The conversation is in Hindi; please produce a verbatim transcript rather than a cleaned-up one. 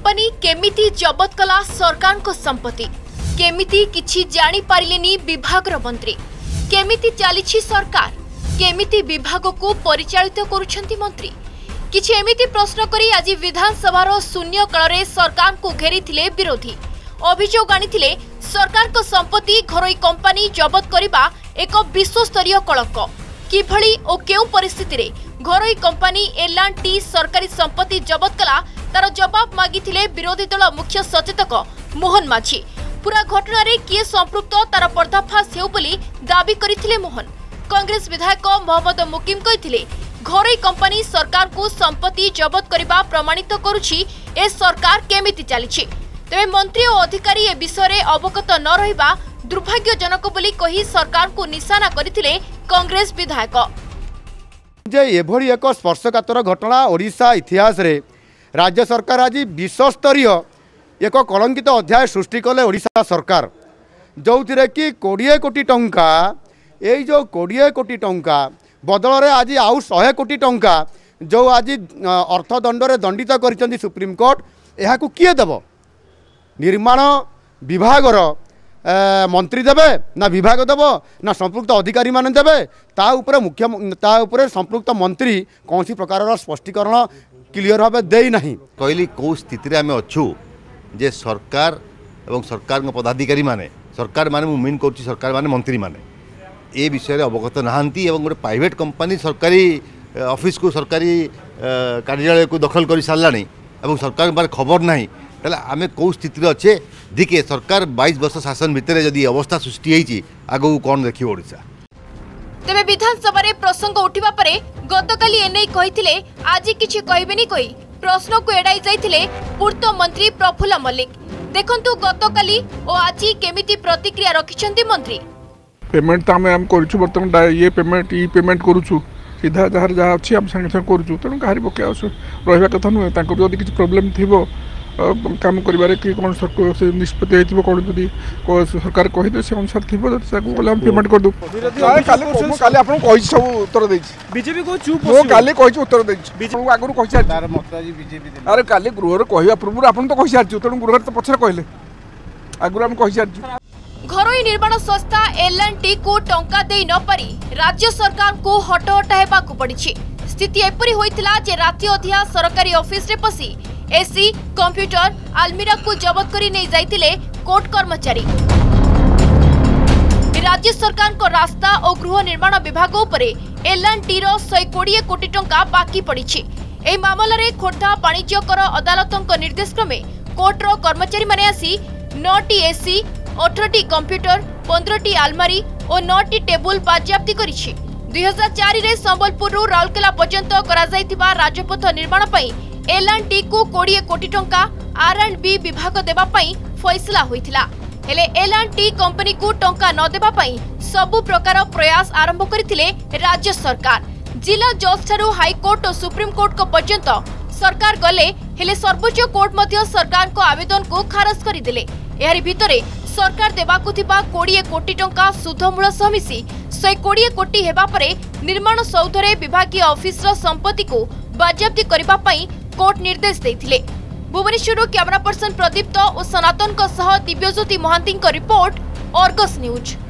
कंपनी केमिति जबत कला सरकार को संपत्ति केमिति किछि जानी पारिलेनी विभाग मंत्री केमिति चलीछि सरकार केमिति विभाग को परिचालित करुछंती मंत्री किछि एमिति प्रश्न करी आज विधानसभा शून्य काल सरकार को घेरी विरोधी अभियोग आनी सरकार को संपत्ति घरोई कंपनी जबत करने एक विश्वस्तरीय कलंक किभली और केउ परिस्थिति रे घरोई कंपनी एल एंड टी सरकारी संपत्ति जबत कला तार जवाब मागिथिले विरोधी दल मुख्य सचेतक मोहन माझी पूरा घटना रे किए संपृक्त तार पर्दाफाश हेउ बोली दाबी करिथिले मोहन। कांग्रेस विधायक मोहम्मद मुकिम कहिथिले घरोई कंपनी सरकार को संपत्ति जबत करबा प्रमाणित करुछि ए सरकार केमिति चलीछि तेबे मंत्री और अधिकारी ए विषय रे अवगत न रहिबा दुर्भाग्यजनक बोली कही सरकार को निशाना करथिले कांग्रेस विधायक। जे एभली एक स्पर्शकातर घटना ओडिशा इतिहास रे राज्य सरकार आज विश्वस्तरीय एक कलंकित अध्याय सृष्टि कले ओडिशा सरकार जो थी कि कोड़े कोटी टंका यही जो कोड़े कोटी टंका बदल रे आज आउ शहे कोटी टंका जो आज अर्थदंड रे दंडित करिसेंती सुप्रीम कोर्ट यह किए देव निर्माण विभागर मंत्री देवे ना विभाग देव ना संपृक्त अधिकारी माने देवे ता उपरे मुख्य ता उपरे संपृक्त मंत्री कौन सी प्रकार स्पष्टीकरण क्लियर भाव दे ना कहली कौ स्थिति आम अच्छु जे सरकार एवं सरकार पदाधिकारी माने सरकार माने मीन कर सरकार माने मंत्री माने ए विषय अवगत नहांती एवं गोटे प्राइवेट कंपनी सरकारी ऑफिस को सरकारी कार्यालय को दखल कर साराणी एवं सरकार बारे खबर ना ताले आम कौ स्थिति अच्छे दिखे सरकार बाईस वर्ष शासन भितर जदि अवस्था सृष्टि होती आगू कौन देखिए ओडिशा। तेबे विधानसभा रे प्रसंग उठिबा परे गतकाली एनै कहिथिले आज किछि कहबेनी कहि प्रश्न को एडाई जाइथिले पूर्त मंत्री प्रफुल्ल मल्लिक। देखंतु गतकाली ओ आज केमिति प्रतिक्रिया रखिछंती मंत्री। पेमेंट त हम करछु बर्तमान ये पेमेंट ई पेमेंट करूछु सीधा जहाँ जहाँ अच्छी आम संगे संगे करूछु तेणु कहार पके रहा कथा नुहे जदि किसी प्रोब्लेम थी काम कर कौन निष्पत्ति होती कौन जदि सरकार कहीदे से अनुसार थी हम पेमेंट कर दूँ सब उत्तर बीजेपी को उत्तर आगुरी अरे काली गृह कह पूर्व आप तो कही सारी तेणु गृह तो पचर कहले आगुरी आम कही सारी। घरोई निर्माण संस्था एल एंड टी को टंका दे न पारी राज्य सरकार को हटहटा हेबाकु पड़िछि। स्थिति एपरि होइतिला जे राति अधिया सरकारी ऑफिस रे पसी एसी कंप्यूटर आलमीरा को जबत करी नै जाइतिले कोर्ट कर्मचारी। राज्य सरकार को रास्ता और गृह निर्माण विभाग उपरे एल एंड टी रो एक सौ बीस कोटी टंका बाकी पड़िछि। एही मामला रे खोर्धा वाणिज्य कर अदालतक निर्देश क्रमे कोर्ट रो कर्मचारी माने आसी नौटी एसी अठारह टी कंप्यूटर पंद्रह टी आलमारी और नौ टी टेबुल बाज्याप्ति करिछि। दुई हजार चार रे संबलपुर रु राउरकेला पर्यंत करा जाइतिबा राजपथ निर्माण पई एल एंड टी को बीस कोटी टंका आर एंड बी विभाग देबा पई फैसला होइतिला। हेले एल एंड टी कंपनी को टंका न देबा पई सबु प्रकार प्रयास आरंभ करथिले राज्य सरकार। जिला जज ठारू हाईकोर्ट और सुप्रीम कोर्ट को पर्यंत सरकार गले हेले सर्वोच्च कोर्ट मध्य सरकार को आवेदन को खारज करिदेले। एहारी भितरे सरकार देबाकु थिबा बीस कोटी टंका सुधमूल सह मिसी एक सौ बीस कोटी हेबा परे निर्माण सौधरे विभागीय ऑफिस रो संपत्ति को बाज्याप्ति करिबा पई कोर्ट निर्देश देथिले। भुवनेश्वर कैमरा पर्सन प्रदीप्त और सनातन को सह Divyajyoti Mahanti report Argus news.